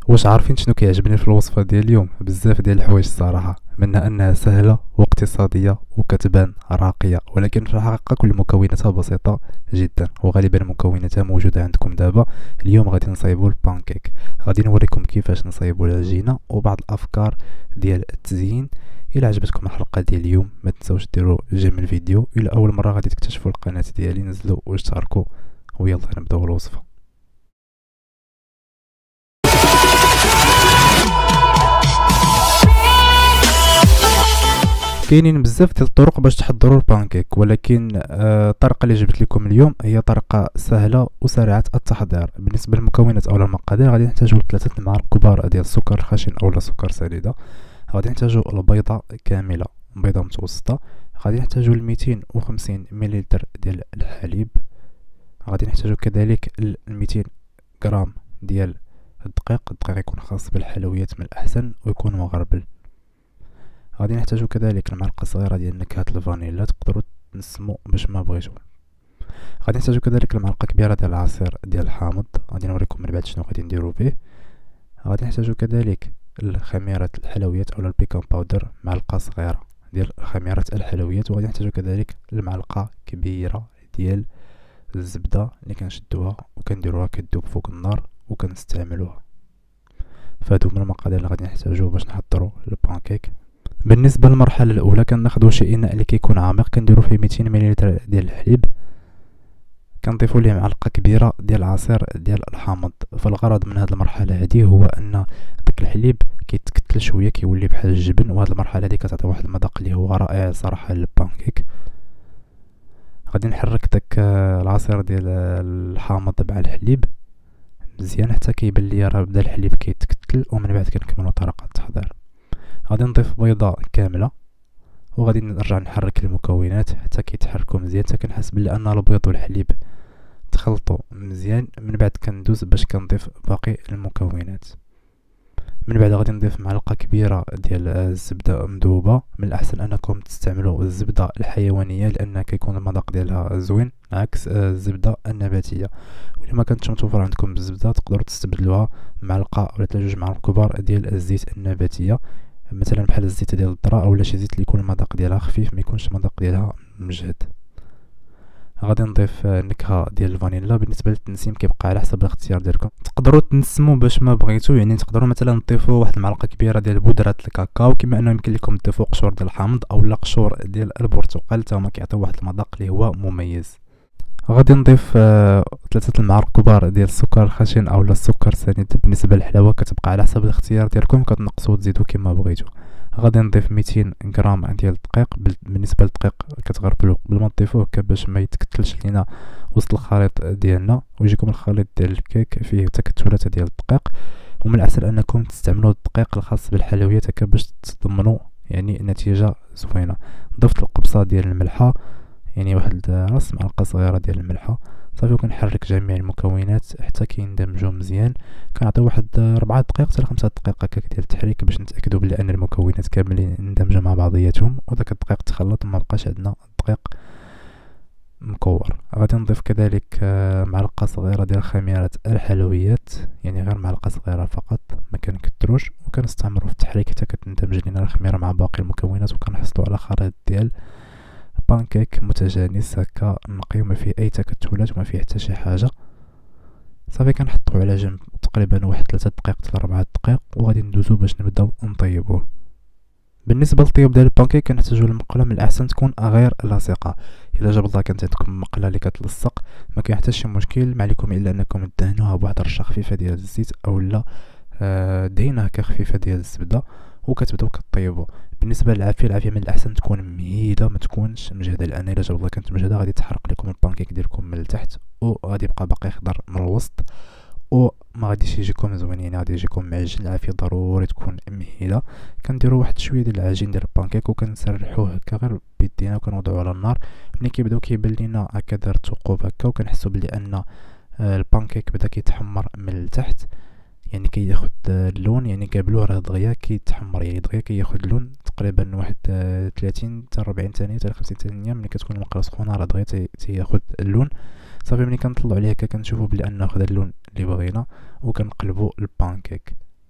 واش عارفين شنو كيعجبني في الوصفه ديال اليوم؟ بزاف ديال الحوايج الصراحه، منها انها سهله واقتصاديه وكتبان راقيه، ولكن في الحقيقه كل مكوناتها بسيطه جدا وغالبا مكوناتها موجوده عندكم دابا. اليوم غادي نصايبوا البانكيك، غادي نوريكم كيفاش نصايبوا العجينه وبعض الافكار ديال التزيين. الى عجبتكم الحلقه ديال اليوم ما تنساوش ديروا جيم الفيديو، الى اول مره غادي تكتشفوا القناه ديالي نزلوا واشتركوا، ويلا نبداو الوصفه. كاينين بزاف ديال الطرق باش تحضروا البانكيك، ولكن الطريقه اللي جبت لكم اليوم هي طريقه سهله وسريعه التحضير. بالنسبه للمكونات او المقادير غادي نحتاجوا 3 معالق كبار ديال السكر الخشن او سكر سنيده، غادي نحتاجوا البيضه كامله، بيضه متوسطه، غادي نحتاجوا 250 ملل ديال الحليب، غادي نحتاجوا كذلك 200 غرام ديال الدقيق يكون خاص بالحلويات من الاحسن ويكون مغربل. غادي نحتاجو كذلك المعلقه صغيره ديال نكهه الفانيلا، تقدروا تنسموا باش ما بغيتو. غادي نحتاجو كذلك المعلقه كبيره ديال العصير ديال الحامض، غادي نوريكم من بعد شنو غادي نديرو به. غادي نحتاجو كذلك الخميره الحلويات او البيكون باودر، معلقه صغيره ديال خميره الحلويات، وغادي نحتاجو كذلك المعلقه كبيره ديال الزبده اللي كنشدوها وكنديروها كتذوب فوق النار وكنستعملوها. فهادو من المقادير اللي غادي نحتاجو باش نحضروا البانكيك. بالنسبه للمرحله الاولى كناخذوا شي اناء اللي كيكون عميق، كنديروا فيه 200 ملل ديال الحليب، كنضيفوا ليه معلقه كبيره ديال العصير ديال الحامض. فالغرض من هذه المرحله هذه هو ان داك الحليب كيتكتل شويه كيولي بحال الجبن، وهذه المرحله هذه كتعطي واحد المذاق اللي هو رائع صراحه للبانكيك. غادي نحرك داك العصير ديال الحامض مع الحليب مزيان حتى كيبان ليا راه بدا الحليب كيتكتل، ومن بعد كنكملوا طريقه التحضير. غادي نضيف بيضه كامله وغادي نرجع نحرك المكونات حتى كيتحركوا مزيان، حتى كنحس بلي ان البيض والحليب تخلطوا مزيان. من بعد كندوز باش كنضيف باقي المكونات. من بعد غادي نضيف معلقه كبيره ديال الزبده مذوبه، من الاحسن انكم تستعملوا الزبده الحيوانيه لان كيكون المذاق ديالها زوين عكس الزبده النباتيه. ولا ما كانتش متوفر عندكم الزبده تقدروا تستبدلوها معلقه ولا 2 معالق كبار ديال الزيت النباتيه، مثلا بحال الزيت ديال الذره اولا شي زيت اللي يكون المذاق ديالها خفيف ما يكونش المذاق ديالها مجهد. غادي نضيف نكهه ديال الفانيلا. بالنسبه للتنسيم كيبقى على حسب الاختيار ديالكم، تقدروا تنسموا باش ما بغيتو، يعني تقدروا مثلا تضيفوا واحد المعلقه كبيره ديال بودره الكاكاو، كما انه يمكن لكم تضيفوا قشور ديال الحامض اولا قشور ديال البرتقال، حتى هما كيعطيو واحد المذاق اللي هو مميز. غادي نضيف 3 المعالق كبار ديال السكر الخشن اولا السكر سنيد. بالنسبه للحلاوه كتبقى على حسب الاختيار ديالكم، كتنقصوا وتزيدوا كما بغيتو. غادي نضيف 200 غرام ديال الدقيق. بالنسبه للدقيق كتغربلو قبل ما تضيفوه باش ما يتكتلش لينا وسط الخليط ديالنا، ويجيكم الخليط ديال الكيك فيه تكتلات ديال الدقيق. ومن الاحسن انكم تستعملوا الدقيق الخاص بالحلويات باش تضمنوا يعني نتيجه زوينه. ضفت القبصه ديال الملحه، يعني واحد راس معلقه صغيره ديال الملحه صافي، وكنحرك جميع المكونات حتى كيندمجوا مزيان. كنعطي واحد 4 دقائق حتى 5 دقائق هكاك ديال التحريك باش نتاكدوا بلي ان المكونات كاملين اندمجوا مع بعضياتهم وداك الدقيق تخلط وما بقاش عندنا الدقيق مكور. غادي نضيف كذلك معلقه صغيره ديال خميره الحلويات، يعني غير معلقه صغيره فقط ما كنكثروش، وكنستعمروا في التحريك حتى كتندمج لنا الخميره مع باقي المكونات وكنحصلوا على خليط ديال بانكيك متجانس هكا نقي وما فيه اي تكتلات وما فيه حتى شي حاجه. صافي كنحطوه على جنب تقريبا واحد 3 دقائق حتى 4 دقائق، وغادي ندوزو باش نبداو نطيبوه. بالنسبه للطياب ديال البانكيك كنحتاجو المقله من الاحسن تكون غير لاصقه. اذا جاب الله كانت عندكم مقله اللي كتلصق ما كاين حتى شي مشكل، ما عليكم الا انكم تدهنوها بواحد الرشه خفيفه ديال الزيت اولا دهينه هكا خفيفه ديال الزبده وكتبداو كطيبوا. بالنسبه العافيه من الاحسن تكون مهيله ما تكونش مجهده، لان الا جاب الله كانت مجهده غادي تحرق لكم البانكيك ديالكم من التحت وغادي يبقى باقي خضر من الوسط وما غاديش يجيكم زوين، يعني غادي يجيكم معجن. العافيه ضروري تكون مهيله. كنديروا واحد شويه ديال العجين ديال البانكيك وكنسرحوه هكا غير بيدينا وكنوضعوه على النار. ملي كيبداو كيبان لينا هكا دار ثقوب هكا وكنحسوا بلي ان البانكيك بدا كيتحمر من التحت، يعني كياخد اللون، يعني قابلوه راه دغيا كيتحمر، يعني دغيا كياخد اللون تقريبا واحد 30 حتى 40 ثانيه حتى 50 ثانيه. ملي كتكون المقله سخونه راه دغيا تياخد اللون. صافي ملي كنطلعوا عليه هكا كنشوفوا بلي انه خدا اللون اللي بغينا وكنقلبوا البانكيك.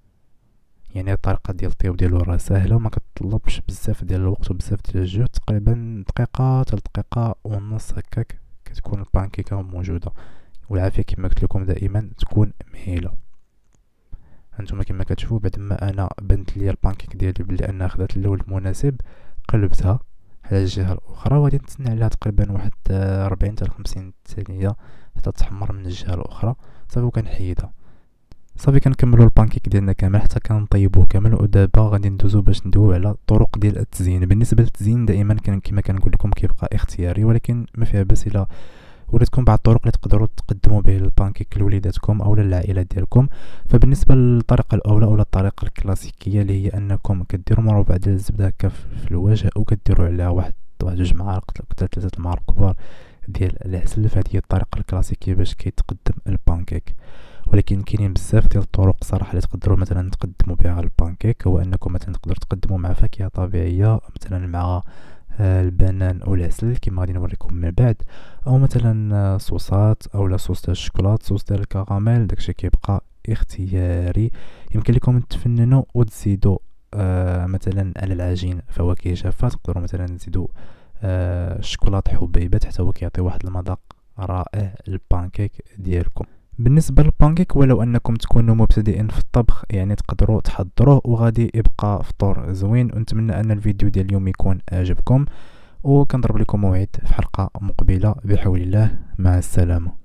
يعني الطريقه ديال الطياب ديالو راه ساهله وما كتطلبش بزاف ديال الوقت وبزاف ديال الجهد، تقريبا دقيقه حتى دقيقه ونص هكاك كتكون البانكيكه موجوده. والعافيه كما قلت لكم دائما تكون مهيله. هانتوما كما كتشوفوا بعد ما انا بنت لي البانكيك ديالي بلي انها خدات اللون المناسب، قلبتها على الجهه الاخرى وغادي نتسنى عليها تقريبا واحد 40 حتى 50 ثانيه حتى تحمر من الجهه الاخرى. صافي وكنحيدها. صافي كنكملوا البانكيك ديالنا كامل حتى كنطيبوه كامل. ودابا غادي ندوزو باش ندويو على الطرق ديال التزيين. بالنسبه للتزيين دائما كما كنقول لكم كيبقى اختياري، ولكن ما فيها باس الا وريتكم بعض الطرق اللي تقدروا تقدموا به البانكيك لوليداتكم او للعائله ديالكم. فبالنسبه للطريقه الاولى او الطريقه الكلاسيكيه اللي هي انكم كديروا مربع ديال الزبده هكا في الوجه وكديروا عليها واحد جوج معالق حتى 3 معالق كبار ديال العسل. فهذه هي الطريقه الكلاسيكيه باش كيتقدم البانكيك. ولكن كاينين بزاف ديال الطرق صراحه اللي تقدروا مثلا تقدموا بها البانكيك. هو انكم مثلا تقدروا تقدموا مع فاكهه طبيعيه، مثلا مع البنان او العسل كما غادي نوريكم من بعد، او مثلا صوصات او لا صوص ديال الشوكولات، صوص ديال الكراميل، داكشي كيبقى اختياري. يمكن لكم تفننوا وتزيدوا مثلا على العجين فواكه جافه. تقدروا مثلا تزيدوا الشوكولاط حبيبات حتى هو كيعطي واحد المذاق رائع للبانكيك ديالكم. بالنسبه للبانكيك ولو انكم تكونوا مبتدئين في الطبخ يعني تقدروا تحضروه وغادي يبقى فطور زوين. ونتمنى ان الفيديو ديال اليوم يكون اعجبكم، وكنضرب لكم موعد في حلقه مقبله بحول الله. مع السلامه.